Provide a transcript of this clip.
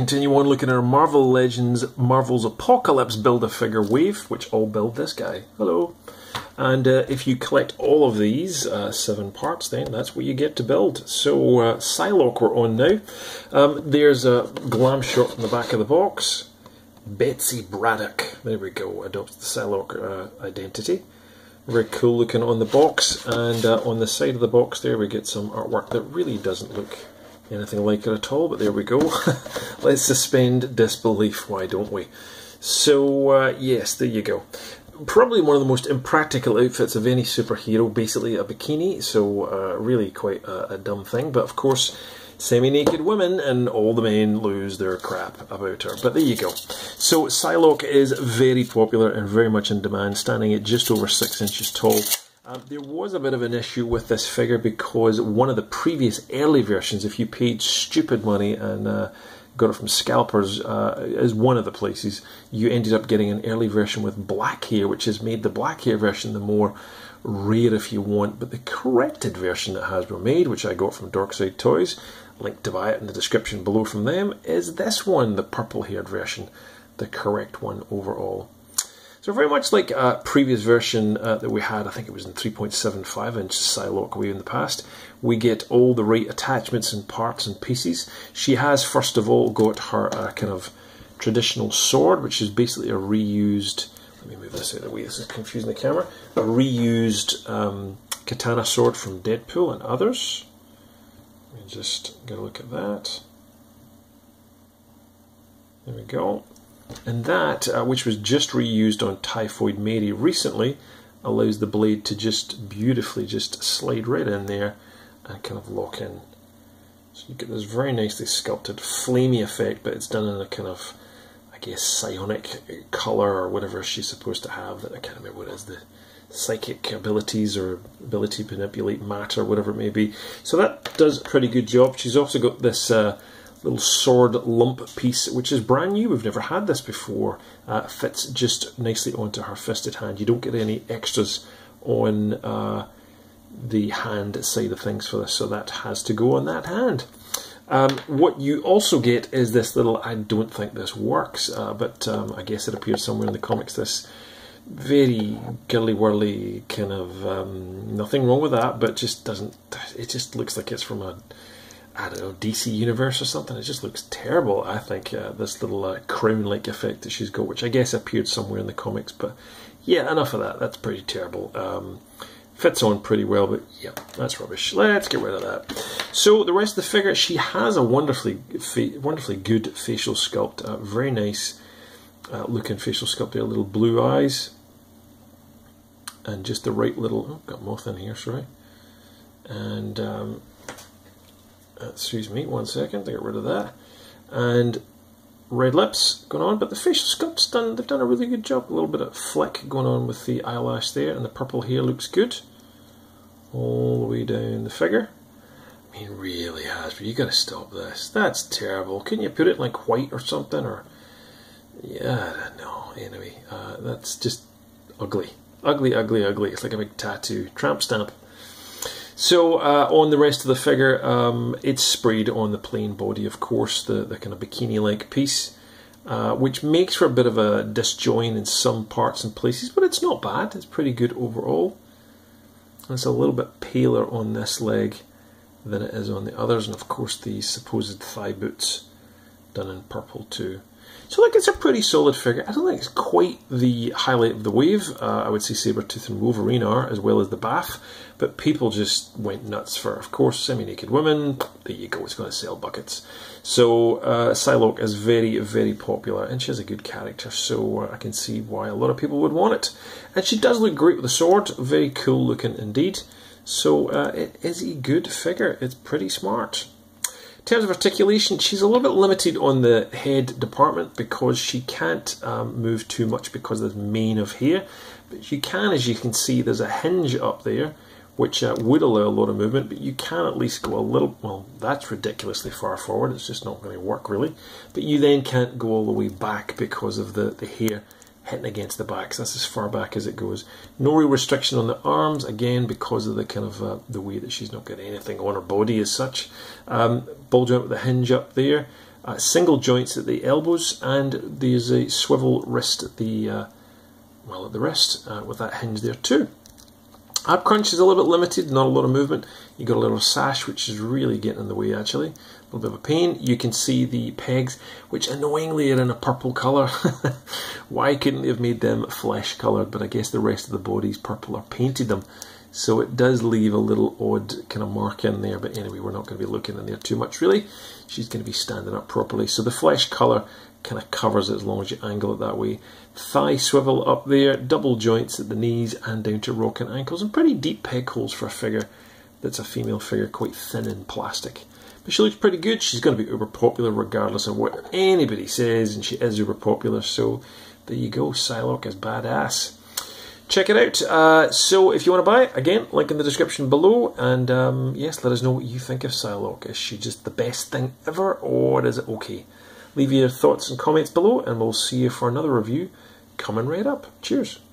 continue on looking at our Marvel Legends Marvel's Apocalypse Build-A-Figure wave, which all build this guy. Hello. And if you collect all of these 7 parts, then that's what you get to build. So Psylocke we're on now. There's a glam shot in the back of the box. Betsy Braddock, there we go, adopts the Psylocke identity. Very cool looking on the box, and on the side of the box there we get some artwork that really doesn't look anything like it at all, but there we go. Let's suspend disbelief, why don't we? So yes, there you go. Probably one of the most impractical outfits of any superhero, basically a bikini, so really quite a dumb thing, but of course semi-naked women and all the men lose their crap about her, but there you go. So Psylocke is very popular and very much in demand, standing at just over 6 inches tall. There was a bit of an issue with this figure because one of the previous early versions, if you paid stupid money and got it from scalpers, is one of the places, you ended up getting an early version with black hair, which has made the black hair version the more rare if you want. But the corrected version that Hasbro made, which I got from Dorkside Toys, link to buy it in the description below from them, is this one, the purple haired version, the correct one overall. So very much like a previous version that we had, I think it was in 3.75 inch Psylocke way in the past, we get all the right attachments and parts and pieces. She has first of all got her kind of traditional sword, which is basically a reused, let me move this out of the way, this is confusing the camera, a reused katana sword from Deadpool and others. Let me just get a look at that. There we go. And that, which was just reused on Typhoid Mary recently, allows the blade to just beautifully just slide right in there and kind of lock in. So you get this very nicely sculpted flamey effect, but it's done in a kind of, I guess, psionic colour or whatever she's supposed to have. That I can't remember what it is, the psychic abilities or ability to manipulate matter, whatever it may be. So that does a pretty good job. She's also got this little sword lump piece, which is brand new. We've never had this before. Fits just nicely onto her fisted hand. You don't get any extras on the hand side of things for this, so that has to go on that hand. What you also get is this little, I don't think this works, but I guess it appears somewhere in the comics, this very girly-whirly kind of, nothing wrong with that, but just doesn't, it just looks like it's from a, I don't know, DC Universe or something. It just looks terrible, I think, this little crown-like effect that she's got, which I guess appeared somewhere in the comics, but yeah, enough of that, that's pretty terrible. Fits on pretty well, but yeah, that's rubbish. Let's get rid of that. So the rest of the figure, she has a wonderfully good facial sculpt, very nice looking facial sculpt there, little blue eyes, and just the right little, oh, got moth in here, sorry, and excuse me, 1 second to get rid of that. And red lips going on, but the facial sculpt's done, they've done a really good job. A little bit of flick going on with the eyelash there, and the purple hair looks good. All the way down the figure. I mean, really, Hasbro, you gotta stop this. That's terrible. Couldn't you put it like white or something? Or, yeah, I don't know. Anyway, that's just ugly. Ugly, ugly, ugly. It's like a big tattoo. Tramp stamp. So on the rest of the figure, it's sprayed on the plain body, of course, the kind of bikini-like piece, which makes for a bit of a disjoin in some parts and places, but it's not bad. It's pretty good overall. And it's a little bit paler on this leg than it is on the others, and of course the supposed thigh boots done in purple too. So like, it's a pretty solid figure. I don't think it's quite the highlight of the wave. I would say Sabretooth and Wolverine are, as well as the Bath, but people just went nuts for, of course, semi-naked women. There you go, it's going to sell buckets. So Psylocke is very, very popular, and she has a good character, so I can see why a lot of people would want it. And she does look great with the sword, very cool looking indeed. So it is a good figure, it's pretty smart. In terms of articulation, she's a little bit limited on the head department because she can't move too much because of the mane of hair. But you can, as you can see, there's a hinge up there which would allow a lot of movement, but you can at least go a little, well, that's ridiculously far forward, it's just not going to work really. But you then can't go all the way back because of the hair hitting against the back, so that's as far back as it goes. No real restriction on the arms, again, because of the kind of the way that she's not got anything on her body as such. Ball joint with the hinge up there. Single joints at the elbows, and there's a swivel wrist at the wrist with that hinge there too. Ab crunch is a little bit limited, not a lot of movement. You got a little sash which is really getting in the way actually. A little bit of a pain. You can see the pegs, which annoyingly are in a purple colour. Why couldn't they have made them flesh coloured? But I guess the rest of the body's purple or painted them. So it does leave a little odd kind of mark in there. But anyway, we're not going to be looking in there too much really. She's going to be standing up properly. So the flesh colour kind of covers it as long as you angle it that way. Thigh swivel up there, double joints at the knees and down to rocking ankles, and pretty deep peg holes for a figure that's a female figure, quite thin in plastic. But she looks pretty good. She's going to be uber popular regardless of what anybody says, and she is uber popular. So there you go, Psylocke is badass. Check it out. So if you want to buy it, again, link in the description below. And yes, let us know what you think of Psylocke. Is she just the best thing ever, or is it okay? Leave your thoughts and comments below, and we'll see you for another review coming right up. Cheers.